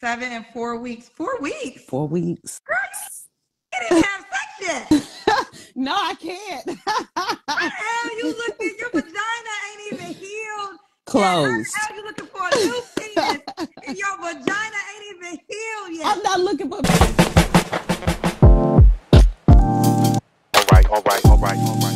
7 and 4 weeks. 4 weeks? 4 weeks. Girl, you didn't have sex yet. No, I can't. What the hell you looking? Your vagina ain't even healed. Closed. How you looking for a new penis and your vagina ain't even healed yet? I'm not looking for. All right.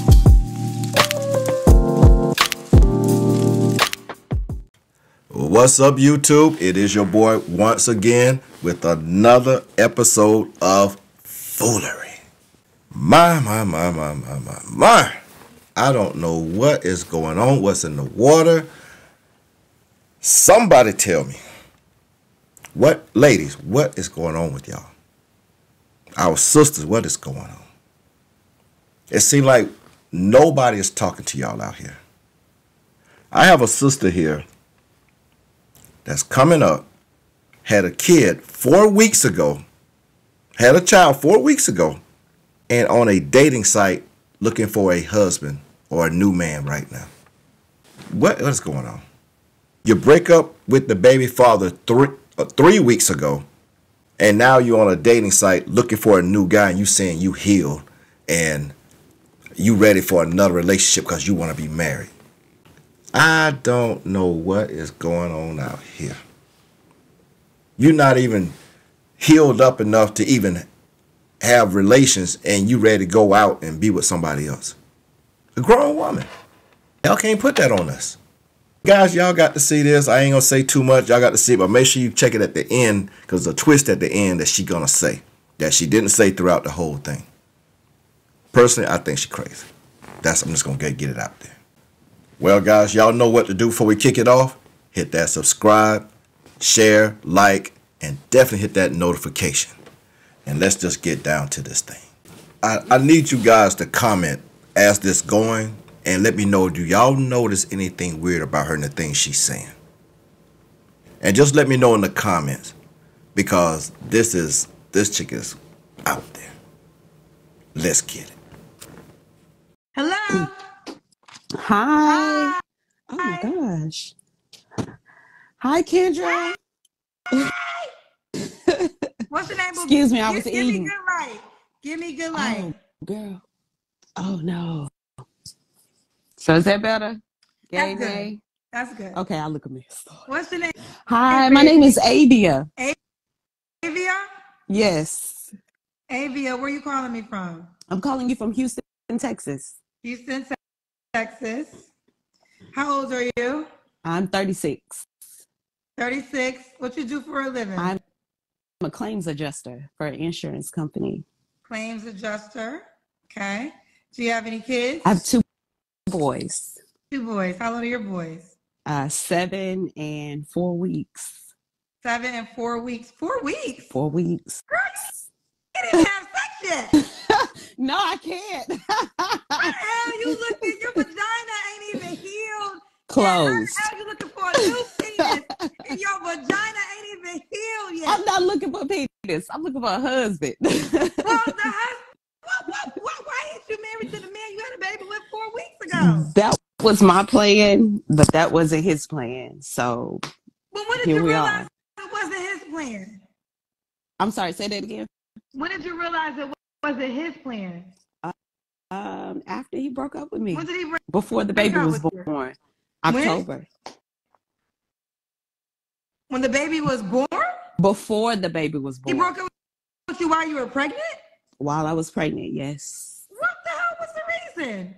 What's up, YouTube? It is your boy once again with another episode of Foolery. My. I don't know what is going on, what's in the water. Somebody tell me. Ladies, what is going on with y'all? Our sisters, what is going on? It seems like nobody is talking to y'all out here. I have a sister here that's coming up, had a kid 4 weeks ago, had a child 4 weeks ago, and on a dating site looking for a husband or a new man right now. What is going on? You break up with the baby father 3 weeks ago, and now you're on a dating site looking for a new guy, and you saying you healed and you ready for another relationship because you want to be married. I don't know what is going on out here. You're not even healed up enough to even have relations, and you ready to go out and be with somebody else. A grown woman. Y'all can't put that on us. Guys, y'all got to see this. I ain't going to say too much. Y'all got to see it, but make sure you check it at the end, because there's a twist at the end that she going to say that she didn't say throughout the whole thing. Personally, I think she's crazy. I'm just going to get it out there. Well, guys, y'all know what to do before we kick it off. Hit that subscribe, share, like, and definitely hit that notification. And let's just get down to this thing. I need you guys to comment as this going and let me know, do y'all notice anything weird about her and the things she's saying? And just let me know in the comments, because this chick is out there. Let's get it. Hello? Hi. Hi. Oh my gosh. Hi, Kendra. What's the name? Excuse me, I was Give eating. me good light. Give me good light. Oh, girl. Oh no. So is that better? That's good. Gay? That's good. Okay, I'll look a mess. What's the name? Hi, my name is Avia. Avia? Yes. Avia, where you calling me from? I'm calling you from Houston, Texas. Houston, Texas. How old are you? I'm 36. 36. What you do for a living? I'm a claims adjuster for an insurance company. Claims adjuster. Okay. Do you have any kids? I have 2 boys. 2 boys. How old are your boys? 7 and 4 weeks. 7 and 4 weeks. 4 weeks? 4 weeks. Girl, you didn't have sex yet. No, I can't. What the hell you looking? Your vagina ain't even healed. Closed. How you looking for a new penis and your vagina ain't even healed yet? I'm not looking for a penis. I'm looking for a husband. Well, the husband. Why ain't you married to the man you had a baby with 4 weeks ago? That was my plan, but that wasn't his plan. So Well, when did here you we realize are. it wasn't his plan? I'm sorry, say that again. When did you realize it wasn't his plan? After he broke up with me. When did he break Before the baby up was with you? born. October. When the baby was born? Before the baby was born. He broke up with you while you were pregnant? While I was pregnant, yes. What the hell was the reason?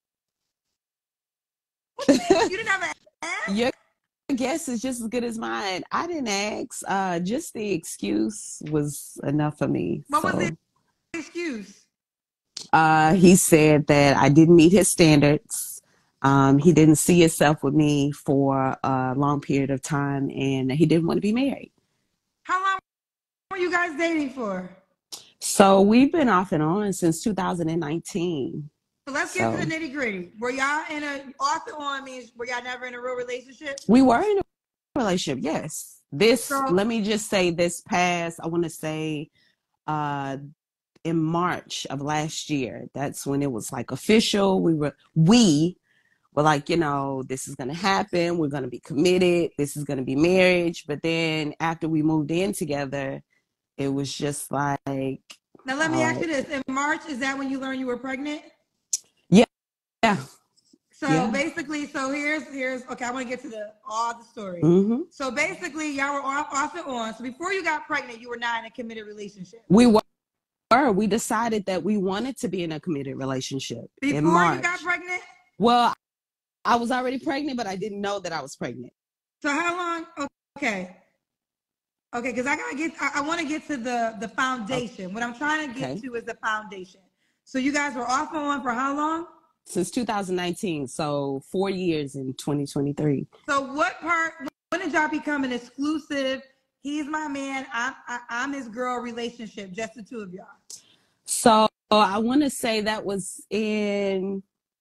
What do you mean? You didn't have an ass? Your guess is just as good as mine. I didn't ask. Just the excuse was enough for me. What was the excuse? He said that I didn't meet his standards. He didn't see himself with me for a long period of time, and he didn't want to be married. How long were you guys dating for? So we've been off and on since 2019. So let's get to the nitty gritty. Were y'all in off and on means were y'all never in a real relationship? We were in a relationship, yes. Let me just say this past, I want to say in March of last year, that's when it was like official. We were like, this is going to happen. We're going to be committed. This is going to be marriage. But then after we moved in together, it was just like, Now let me ask you this. In March, is that when you learned you were pregnant? Yeah. Yeah. So basically, here's okay, I want to get to all the story. Mm-hmm. So basically, y'all were off and on. So before you got pregnant, you were not in a committed relationship. We were. We decided that we wanted to be in a committed relationship in Before March. you got pregnant? Well, I was already pregnant, but I didn't know that I was pregnant. So how long? Okay, because I want to get to the foundation. Okay. What I'm trying to get to is the foundation. So you guys were off and on for how long? Since 2019, so 4 years in 2023. So when did y'all become an exclusive, he's my man, I'm his girl relationship, just the two of y'all? So I want to say that was in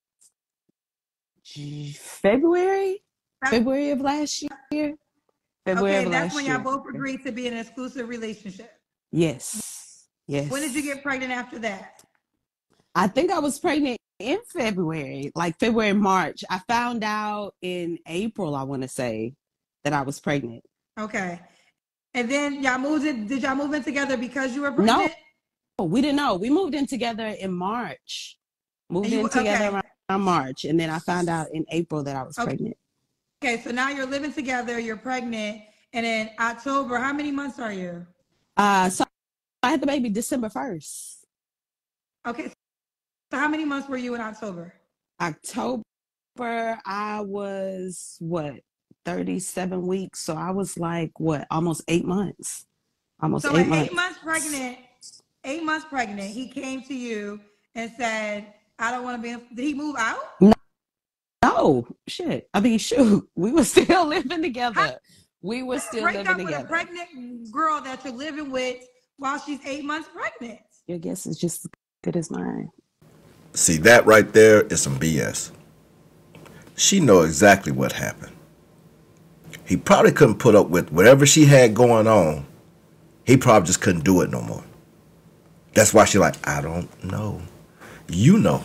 February of last year. That's when y'all both agreed to be in an exclusive relationship. Yes. When did you get pregnant after that? I think I was pregnant in February, like February, March. I found out in April, I want to say, that I was pregnant. Okay. And then did y'all move in together because you were pregnant? No, we didn't know. We moved in together in March. Around March. And then I found out in April that I was pregnant. Okay, so now you're living together, you're pregnant, and in October, how many months are you? So I had the baby December 1st. Okay, so how many months were you in October? October, I was, 37 weeks. So I was like, almost 8 months. So 8 months. 8 months pregnant, 8 months pregnant, he came to you and said, I don't want to be, did he move out? No, shit. I mean, shoot, we were still living together. We were still living together. Break up with a pregnant girl that you're living with while she's 8 months pregnant. Your guess is just as good as mine. See, that right there is some BS. She know exactly what happened. He probably couldn't put up with whatever she had going on. He probably just couldn't do it no more. That's why she like, I don't know. You know.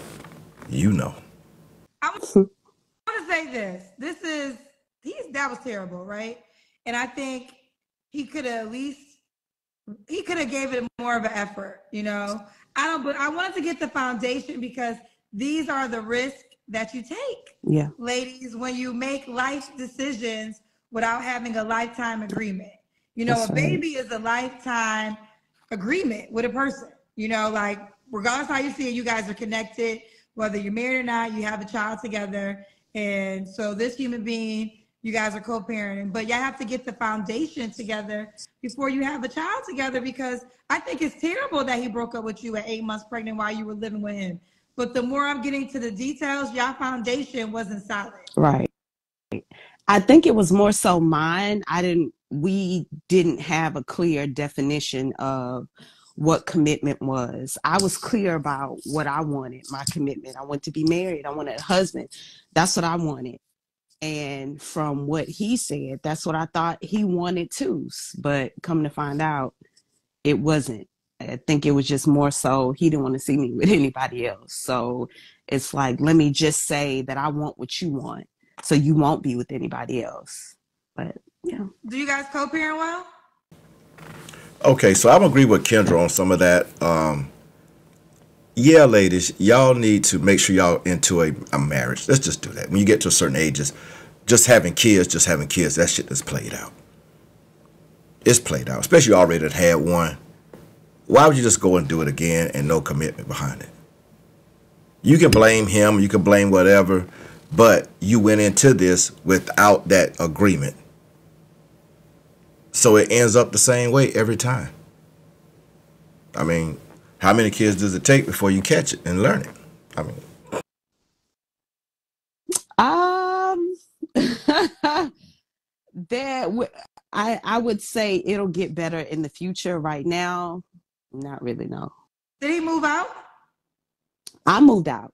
I want to say this. That was terrible, right? And I think he could have gave it more of an effort, but I wanted to get the foundation because these are the risks that you take. Yeah. Ladies, when you make life decisions without having a lifetime agreement. A baby is a lifetime agreement with a person. Like regardless how you see it, you guys are connected, whether you're married or not, you have a child together. And so this human being, you guys are co-parenting, but y'all have to get the foundation together before you have a child together, because I think it's terrible that he broke up with you at 8 months pregnant while you were living with him. But the more I'm getting to the details, y'all foundation wasn't solid. Right. I think it was more so mine. We didn't have a clear definition of what commitment was. I was clear about what I wanted, my commitment. I wanted to be married. I wanted a husband. That's what I wanted. And from what he said, that's what I thought he wanted too. But come to find out, it wasn't. I think it was just more so he didn't want to see me with anybody else. So it's like, let me just say that I want what you want, so you won't be with anybody else. But yeah. Do you guys co-parent well? Okay, so I'm agree with Kendra on some of that. Yeah, ladies, y'all need to make sure y'all into a marriage. Let's just do that. When you get to a certain ages, just having kids, that shit is played out. It's played out, especially you already had one. Why would you just go and do it again and no commitment behind it? You can blame him, you can blame whatever, but you went into this without that agreement. So it ends up the same way every time. I mean, how many kids does it take before you catch it and learn it? I mean, I would say it'll get better in the future. Right now, not really, no. Did he move out? I moved out.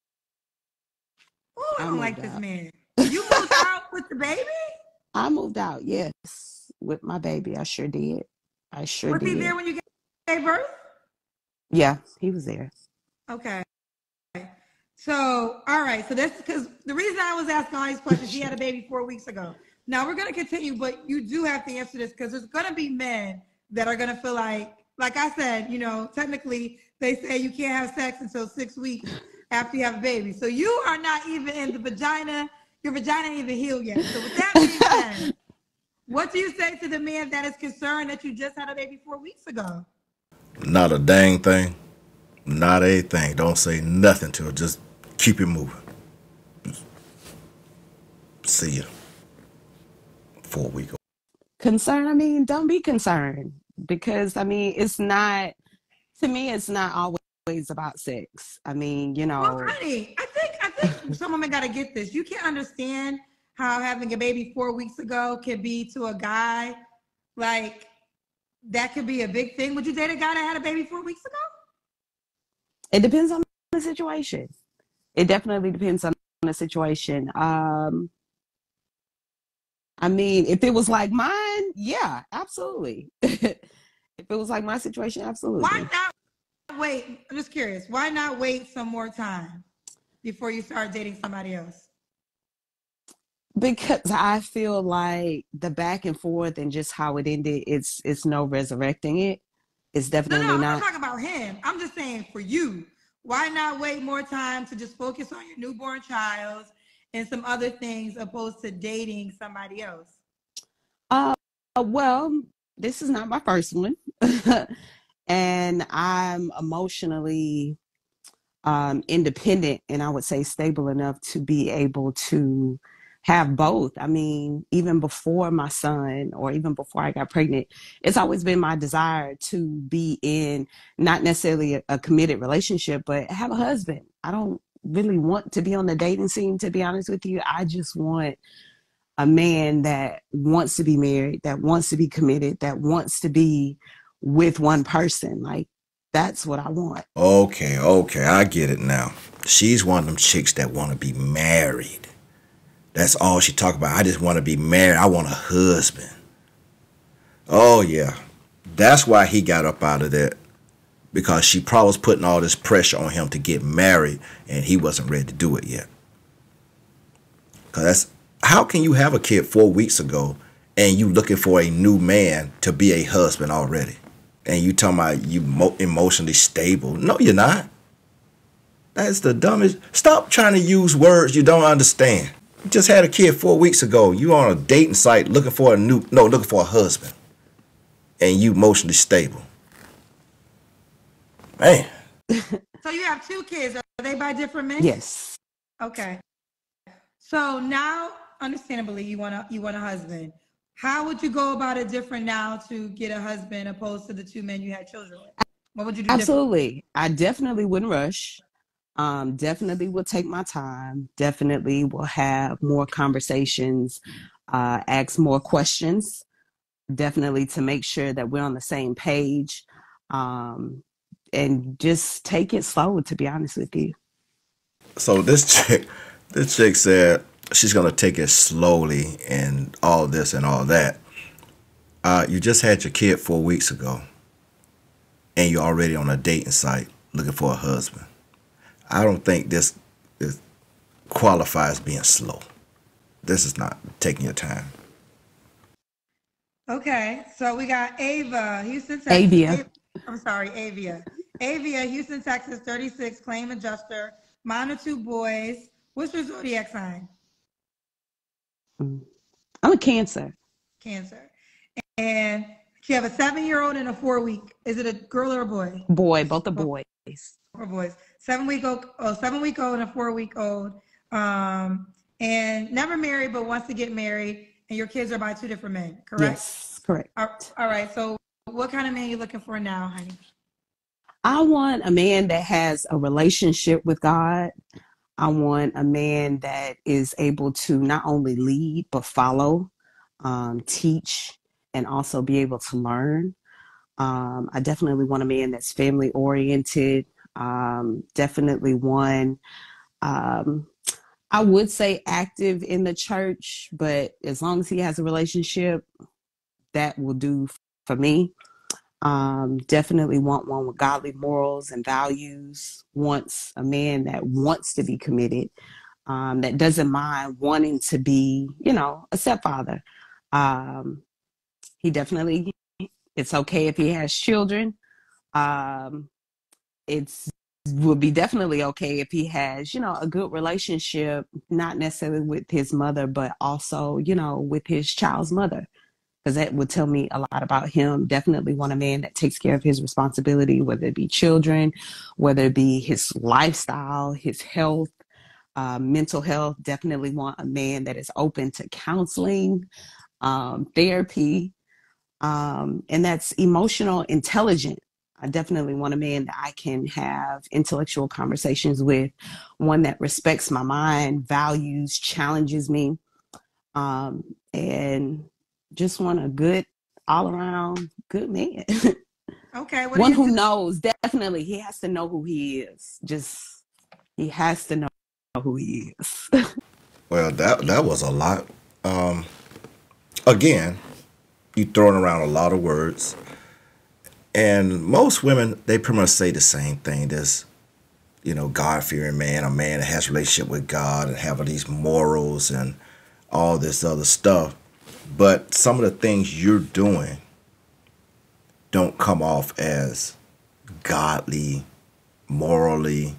Oh, I don't like this man. You moved out with the baby? I moved out, yes, with my baby. I sure did. Was he there when you gave birth? Yeah, he was there. Okay. So, all right. So that's because the reason I was asking all these questions, she had a baby 4 weeks ago. Now we're going to continue, but you do have to answer this because there's going to be men that are going to feel like I said, technically they say you can't have sex until 6 weeks after you have a baby. So you are not even in the vagina. Your vagina ain't even healed yet. So with that being said, what do you say to the man that is concerned that you just had a baby 4 weeks ago? Not a dang thing. Not a thing. Don't say nothing to her. Just keep it moving. See ya. 4 week. Concern, I mean, don't be concerned because I mean, it's not, to me, it's not always about sex. I mean, Well, honey, I think some women got to get this. You can't understand how having a baby 4 weeks ago can be to a guy. Like, that could be a big thing. Would you date a guy that had a baby 4 weeks ago? it depends on the situation. It definitely depends on the situation. I mean, if it was like mine, yeah, absolutely. If it was like my situation, absolutely. Why not wait? I'm just curious. Why not wait some more time before you start dating somebody else? Because I feel like the back and forth and just how it ended, it's no resurrecting it. It's No, definitely I'm not not. talking about him. I'm just saying for you. Why not wait more time to just focus on your newborn child and some other things opposed to dating somebody else? Well, this is not my first one. And I'm emotionally independent and I would say stable enough to be able to have both. I mean, even before my son or even before I got pregnant, it's always been my desire to be in not necessarily a committed relationship, but have a husband. I don't really want to be on the dating scene, to be honest with you. I just want a man that wants to be married, that wants to be committed, that wants to be with one person. Like, that's what I want. Okay, I get it now. She's one of them chicks that want to be married. That's all she talk about. I just want to be married. I want a husband. Oh yeah, that's why he got up out of that, because she probably was putting all this pressure on him to get married, and he wasn't ready to do it yet. Cause that's, how can you have a kid 4 weeks ago, and you looking for a new man to be a husband already? And you talking about you emotionally stable. No, you're not. That's the dumbest. Stop trying to use words you don't understand. You just had a kid 4 weeks ago. You on a dating site looking for a husband. And you emotionally stable. Man. So you have two kids. Are they by different men? Yes. Okay. So now, understandably, you want a husband. How would you go about it different now to get a husband opposed to the two men you had children with? What would you do Absolutely. I definitely wouldn't rush. Definitely will take my time. Definitely will have more conversations, ask more questions. Definitely to make sure that we're on the same page. And just take it slow, to be honest with you. So this chick said she's gonna take it slowly and all this and all that. You just had your kid 4 weeks ago, and you're already on a dating site looking for a husband. I don't think this qualifies being slow. This is not taking your time. Okay, so we got Ava, Houston, Texas. Avia. I'm sorry, Avia. Avia, Houston, Texas, 36, claim adjuster, mom of two boys. What's your zodiac sign? I'm a Cancer. Cancer. And you have a 7-year-old and a 4-week. Is it a girl or a boy? Boy, both are boys. Or boys. 7-week-old, 7-week-old and a 4-week-old. And never married, but wants to get married. And your kids are by two different men, correct? Yes, correct. All right. So what kind of man are you looking for now, honey? I want a man that has a relationship with God. I want a man that is able to not only lead, but follow, teach, and also be able to learn. I definitely want a man that's family oriented. Definitely one, I would say active in the church, but as long as he has a relationship, that will do for me. Definitely want one with godly morals and values. Wants a man that wants to be committed, that doesn't mind wanting to be, a stepfather. He definitely, it's okay if he has children. It's would be definitely okay if he has, a good relationship, not necessarily with his mother, but also, with his child's mother, because that would tell me a lot about him. Definitely want a man that takes care of his responsibility, whether it be children, whether it be his lifestyle, his health, mental health. Definitely want a man that is open to counseling, therapy, and that's emotional intelligent. I definitely want a man that I can have intellectual conversations with, one that respects my mind, values, challenges me, and just want a good, all around good man. Okay. What do One you who do? knows, definitely, he has to know who he is. He has to know who he is. Well, that was a lot. Again, you throwing around a lot of words, and most women they pretty much say the same thing. There's God fearing man, a man that has a relationship with God and having these morals and all this other stuff. But some of the things you're doing don't come off as godly, morally.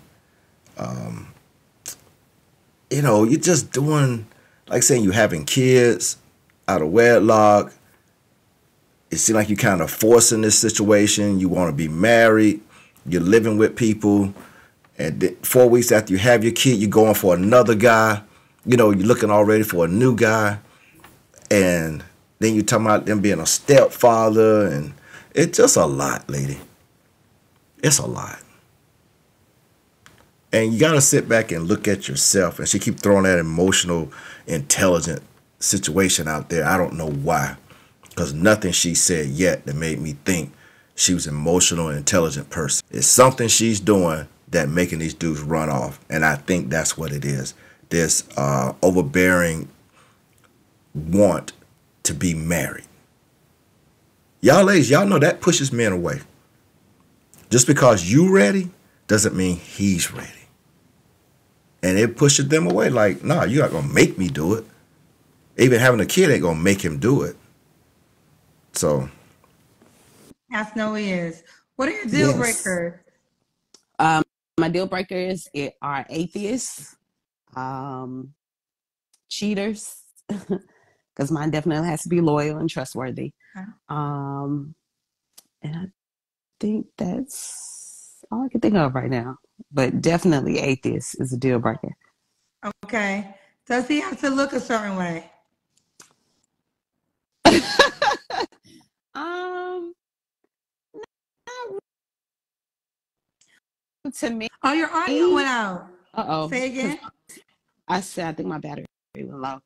You're just doing, like saying you're having kids out of wedlock. It seems like you're kind of forcing this situation. You want to be married. You're living with people. And 4 weeks after you have your kid, you're going for another guy. You're looking already for a new guy. And then you're talking about them being a stepfather. And it's just a lot, lady. It's a lot. And you got to sit back and look at yourself. And she keep throwing that emotional, intelligent situation out there. I don't know why. Because nothing she said yet that made me think she was an emotional and intelligent person. It's something she's doing that making these dudes run off. And I think that's what it is. This overbearing want to be married. Y'all ladies, y'all know that pushes men away. Just because you ready doesn't mean he's ready. And it pushes them away like, nah, you're not going to make me do it. Even having a kid ain't going to make him do it. So. Yes, no, he is. What are your deal Yes. breakers? My deal breakers are atheists, cheaters, because mine definitely has to be loyal and trustworthy. Okay. And I think that's all I can think of right now. But definitely atheist is a deal breaker. Okay. Does he have to look a certain way? um, to me. Oh, your audio went out. Uh-oh. Say again. I think my battery went low.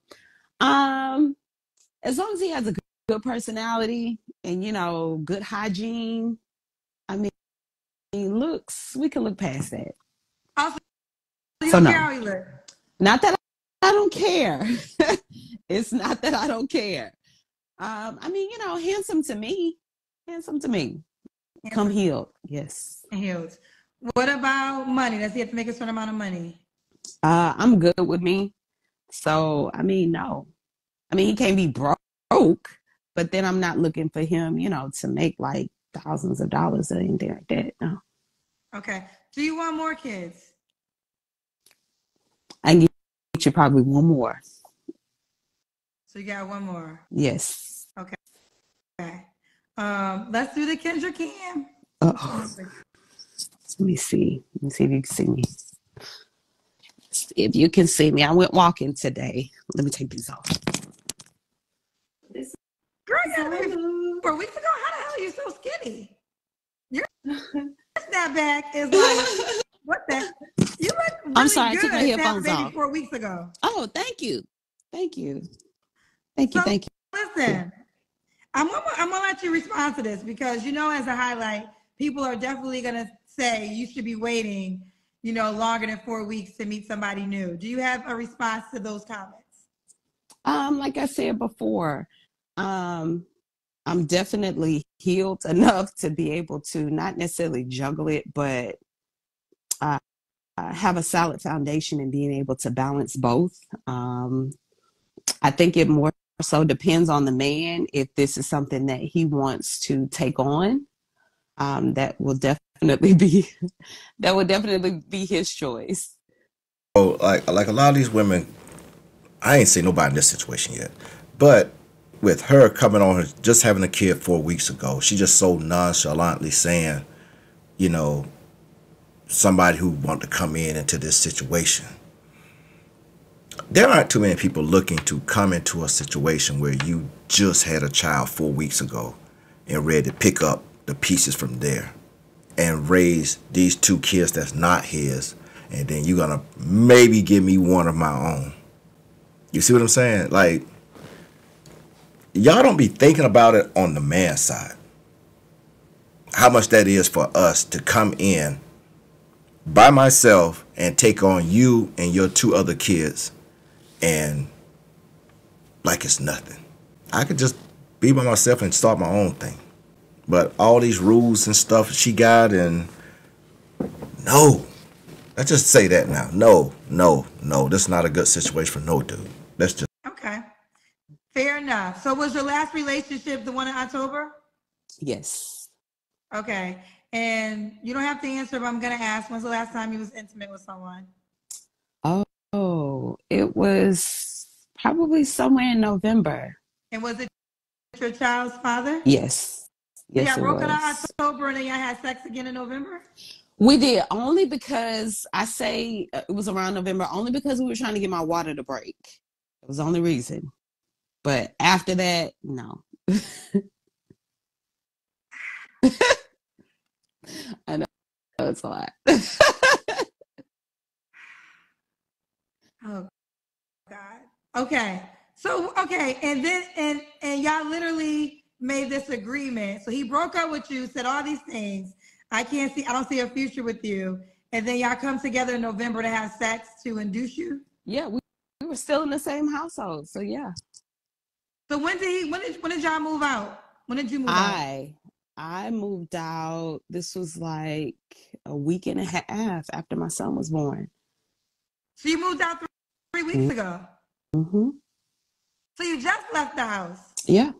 As long as he has a good personality and good hygiene, I mean, looks, we can look past that. Also, you So don't no, care how he look. not that I don't care. It's not that I don't care. I mean, handsome to me. Handsome to me. Come healed. Yes. Healed. What about money? Does he have to make a certain amount of money? I'm good with me. So, I mean, no. I mean, he can't be broke, but then I'm not looking for him, to make like thousands of dollars or anything like that. No. Okay. Do you want more kids? I can get you probably one more. So you got one more. Yes. Okay. Let's do the Kendra Cam. Uh-oh. Let me see. Let me see if you can see me. If you can see me, I went walking today. Let me take these off. Girl, you 4 weeks ago. How the hell are you so skinny? Your snapback is like what the? You look really I'm sorry, good. I took my headphones maybe off. 4 weeks ago. Oh, thank you. Thank you. Thank you. So, Thank you. listen, I'm gonna let you respond to this because as a highlight, people are definitely gonna say you should be waiting, longer than 4 weeks to meet somebody new. Do you have a response to those comments? Like I said before, I'm definitely healed enough to be able to not necessarily juggle it, but uh, have a solid foundation in being able to balance both. I think it more so depends on the man if this is something that he wants to take on. That will definitely be that would definitely be his choice. So like a lot of these women, I ain't seen nobody in this situation yet, but with her coming on, just having a kid 4 weeks ago, she just so nonchalantly saying, you know, somebody who want to come in into this situation. There aren't too many people looking to come into a situation where you just had a child 4 weeks ago and ready to pick up the pieces from there and raise these two kids that's not his, and then you're gonna maybe give me one of my own. You see what I'm saying? Like, y'all don't be thinking about it on the man side. How much that is for us to come in by myself and take on you and your two other kids, and like it's nothing. I could just be by myself and start my own thing. But all these rules and stuff she got, and no. Let's just say that now. No, no, no. This is not a good situation for no dude. Let's just. Okay. Fair enough. So was your last relationship the one in October? Yes. Okay. And you don't have to answer, but I'm going to ask, when's the last time you was intimate with someone? Oh, it was probably somewhere in November. And was it your child's father? Yes. So Yes, y'all it broke up in was. October and then y'all had sex again in November? We did, only because I say it was around November, only because we were trying to get my water to break. It was the only reason. But after that, no. I know it's a lot. Oh God. Okay. So okay, and then and y'all literally made this agreement. So he broke up with you, said all these things. I don't see a future with you. And then y'all come together in November to have sex to induce you. Yeah, we were still in the same household. So yeah. So when did y'all move out? When did you move out? I moved out. This was like a week and a half after my son was born. So you moved out 3 weeks ago. Mm-hmm. So you just left the house. Yeah.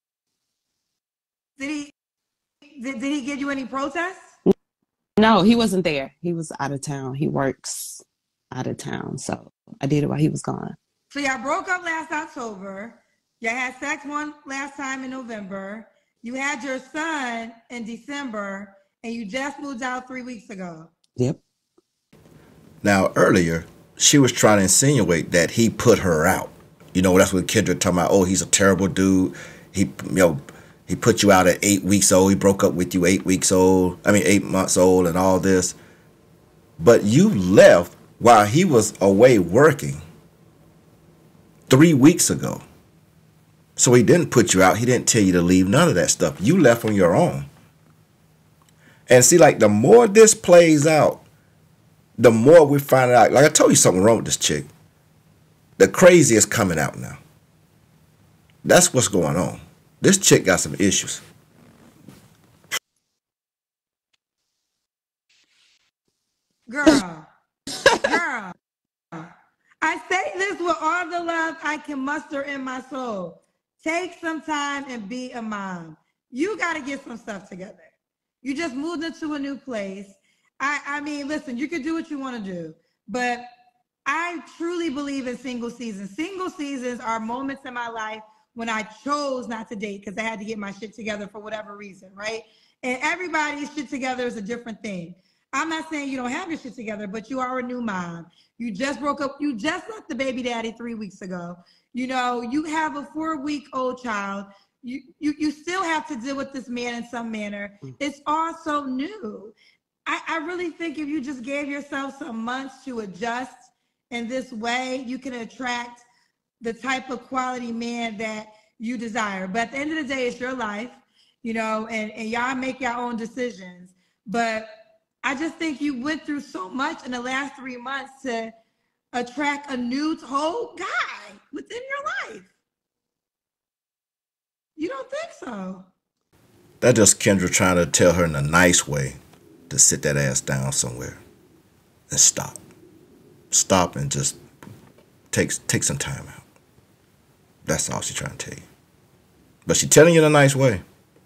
Did he give you any protests? No, he wasn't there. He was out of town. He works out of town. So I did it while he was gone. So y'all broke up last October. Y'all had sex one last time in November. You had your son in December, and you just moved out 3 weeks ago. Yep. Now, earlier, she was trying to insinuate that he put her out. You know, that's what Kendrick talking about. Oh, he's a terrible dude. He put you out at 8 weeks old. He broke up with you 8 weeks old. 8 months old and all this. But you left while he was away working 3 weeks ago. So he didn't put you out. He didn't tell you to leave, none of that stuff. You left on your own. And see, like, the more this plays out, the more we find out. Like I told you, something wrong with this chick. The crazy is coming out now. That's what's going on. This chick got some issues. Girl, girl, I say this with all the love I can muster in my soul. Take some time and be a mom. You got to get some stuff together. You just moved into a new place. I mean, listen, you can do what you want to do, but I truly believe in single seasons. Single seasons are moments in my life when I chose not to date because I had to get my shit together for whatever reason, right? And everybody's shit together is a different thing. I'm not saying you don't have your shit together, but you are a new mom. You just broke up. You just left the baby daddy 3 weeks ago. You know, you have a 4-week-old child. You still have to deal with this man in some manner. It's all so new. I really think if you just gave yourself some months to adjust in this way, you can attract the type of quality man that you desire. But at the end of the day, it's your life, you know, and y'all make your own decisions. But I just think you went through so much in the last 3 months to attract a new whole guy within your life. You don't think so? That's just Kendra trying to tell her in a nice way to sit that ass down somewhere and stop. Stop and just take some time out. That's all she's trying to tell you. But she's telling you in a nice way.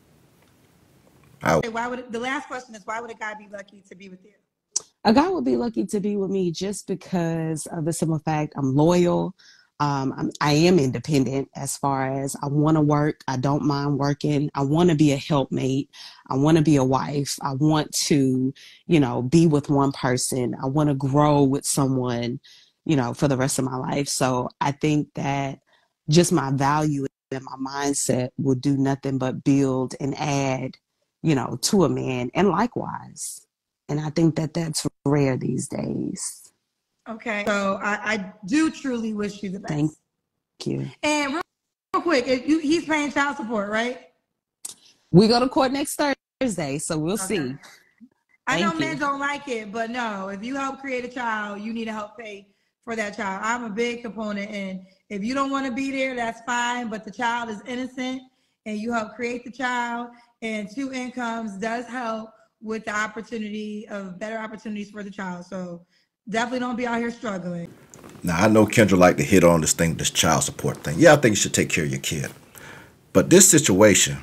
Why would the last question is, why would a guy be lucky to be with you? A guy would be lucky to be with me just because of the simple fact I'm loyal. I am independent as far as I want to work. I don't mind working. I want to be a helpmate. I want to be a wife. I want to, be with one person. I want to grow with someone, for the rest of my life. So I think that just my value and my mindset will do nothing but build and add, to a man, and likewise. And I think that that's rare these days. Okay. So I do truly wish you the best. Thank you. And real quick, he's paying child support, right? We go to court next Thursday, so we'll see. I know men don't like it, but no, if you help create a child, you need to help pay for that child. I'm a big component, and if you don't want to be there, that's fine, but the child is innocent, and you help create the child, and 2 incomes does help with the opportunity of better opportunities for the child. So definitely don't be out here struggling. Now, I know Kendra like to hit on this child support thing. Yeah, I think you should take care of your kid. But this situation,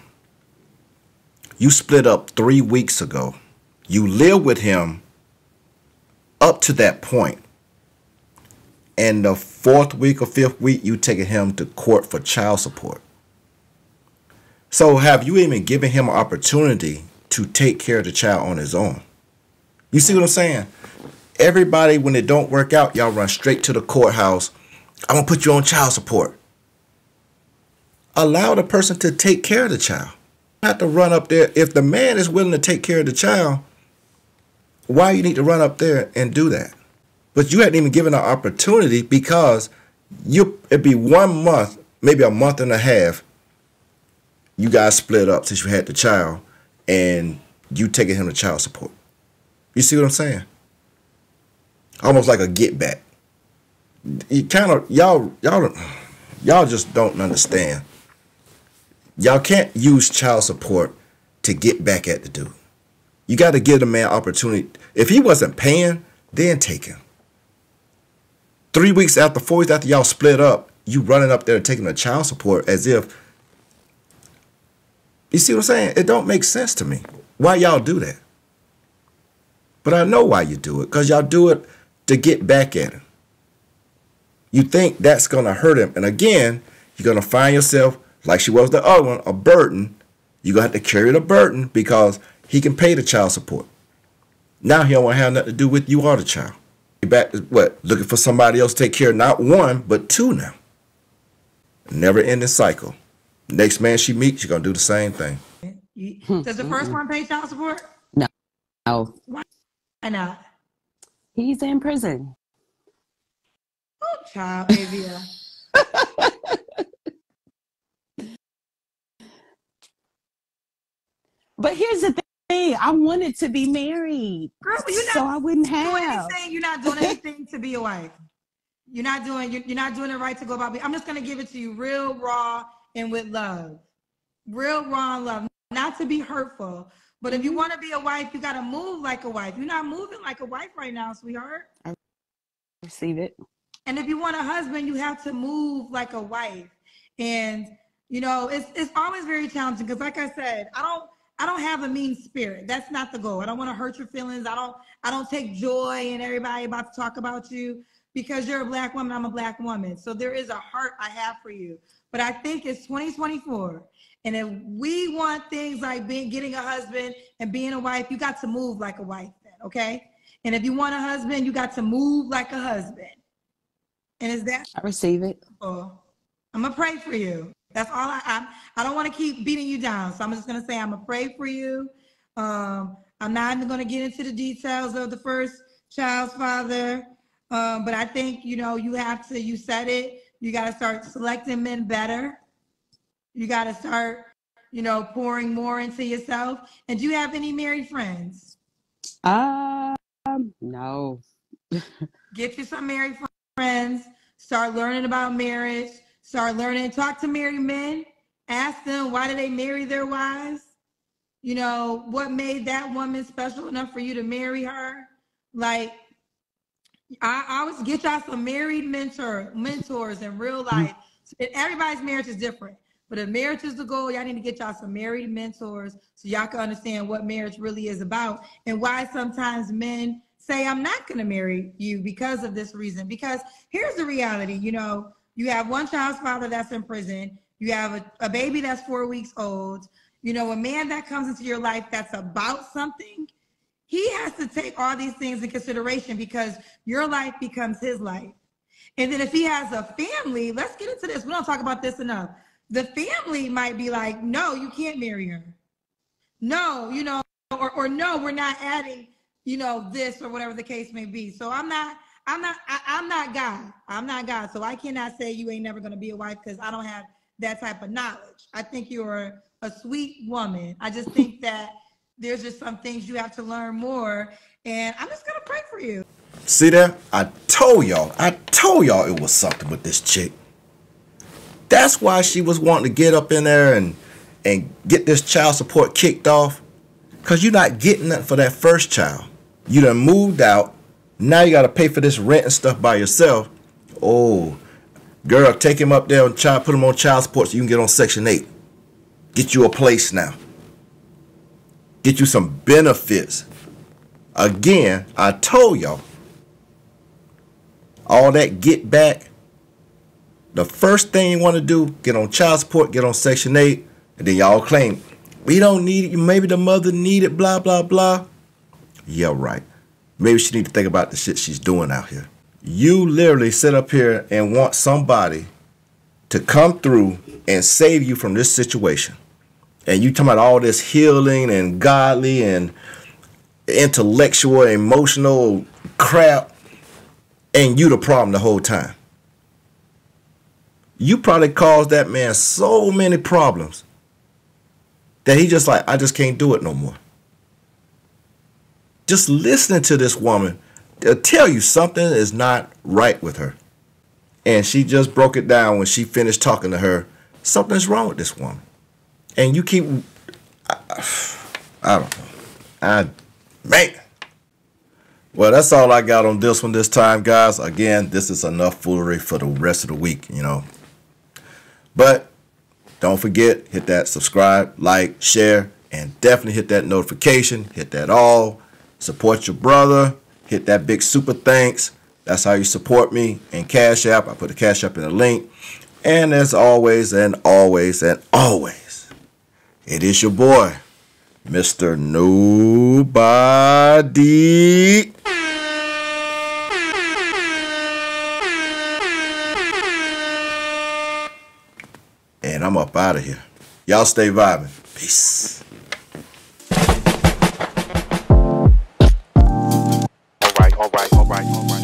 you split up 3 weeks ago. You live with him up to that point. And the 4th week or 5th week, you taking him to court for child support. So have you even given him an opportunity to take care of the child on his own? You see what I'm saying? Everybody, when it don't work out, y'all run straight to the courthouse. I'm going to put you on child support. Allow the person to take care of the child. You have to run up there. If the man is willing to take care of the child, why you need to run up there and do that? But you hadn't even given an opportunity because it'd be 1 month, maybe a month and a half, you guys split up since you had the child, and you taking him to child support. You see what I'm saying? Almost like a get back. You kind of y'all just don't understand. Y'all can't use child support to get back at the dude. You got to give the man opportunity. If he wasn't paying, then take him. 3 weeks after, 4 weeks after y'all split up, you running up there and taking a child support as if. You see what I'm saying? It don't make sense to me. Why y'all do that? But I know why you do it, because y'all do it to get back at him. You think that's going to hurt him. And again, you're going to find yourself, like she was the other one, a burden. You're going to have to carry the burden because he can pay the child support. Now he don't want to have nothing to do with you or the child. You're back to what? Looking for somebody else to take care of not 1, but 2 now. Never ending cycle. Next man she meets, she's going to do the same thing. Does the first one pay child support? No. Why not? He's in prison. Oh, child, Avia. But here's the thing. I wanted to be married. Girl, you're not so I wouldn't have. You're not doing anything to be a wife. You're not doing it right to go about. I'm just going to give it to you real raw and with love. Real raw and love. Not to be hurtful. But if you want to be a wife, you got to move like a wife. You're not moving like a wife right now, sweetheart. I receive it. And if you want a husband, you have to move like a wife. And, it's always very challenging because, like I said, I don't have a mean spirit. That's not the goal. I don't want to hurt your feelings. I don't take joy in everybody about to talk about you because you're a Black woman. I'm a Black woman. So there is a heart I have for you. But I think it's 2024. And if we want things like getting a husband and being a wife, you got to move like a wife then, okay? And if you want a husband, you got to move like a husband. And is that? I receive it. I'm going to pray for you. That's all I don't want to keep beating you down. So I'm just going to say I'm going to pray for you. I'm not even going to get into the details of the first child's father. But I think, you said it. You got to start selecting men better. You got to start, pouring more into yourself. And do you have any married friends? No. Get you some married friends. Start learning about marriage. Start learning. Talk to married men Ask them, why did they marry their wives? You know, what made that woman special enough for you to marry her? Like, I always get y'all some married mentors in real life. Everybody's marriage is different. But if marriage is the goal, y'all need to get y'all some married mentors so y'all can understand what marriage really is about and why sometimes men say, I'm not going to marry you because of this reason. Because here's the reality, you know, you have one child's father that's in prison. You have a baby that's 4 weeks old. You know, a man that comes into your life that's about something, he has to take all these things in consideration because your life becomes his life. And then if he has a family, let's get into this. We don't talk about this enough. The family might be like, no, you can't marry her. No, you know, or no, we're not adding, you know, this or whatever the case may be. So I'm not God. I'm not God. So I cannot say you ain't never going to be a wife because I don't have that type of knowledge. I think you're a sweet woman. I just think that there's just some things you have to learn more. And I'm just going to pray for you. See there? I told y'all it was something with this chick. That's why she was wanting to get up in there and get this child support kicked off. Because you're not getting that for that first child. You done moved out. Now you got to pay for this rent and stuff by yourself. Oh, girl, take him up there and put him on child support so you can get on Section 8. Get you a place now. Get you some benefits. Again, I told y'all. All that get back. The first thing you want to do, get on child support, get on Section 8, and then y'all claim, we don't need it, maybe the mother need it, blah, blah, blah. Yeah, right. Maybe she need to think about the shit she's doing out here. You literally sit up here and want somebody to come through and save you from this situation. And you talking about all this healing and godly and intellectual, emotional crap, and you the problem the whole time. You probably caused that man so many problems that he just like, I just can't do it no more. Just listening to this woman, they'll tell you something is not right with her. And she just broke it down when she finished talking to her. Something's wrong with this woman. And you keep, I don't know. Man. Well, that's all I got on this one this time, guys. Again, this is enough foolery for the rest of the week, you know. But don't forget, hit that subscribe, like, share, and definitely hit that notification. Hit that all. Support your brother. Hit that big super thanks. That's how you support me. And Cash App. I put the Cash App in the link. And as always and always and always, it is your boy, Mr. Nobody. And I'm up out of here. Y'all stay vibing. Peace. All right.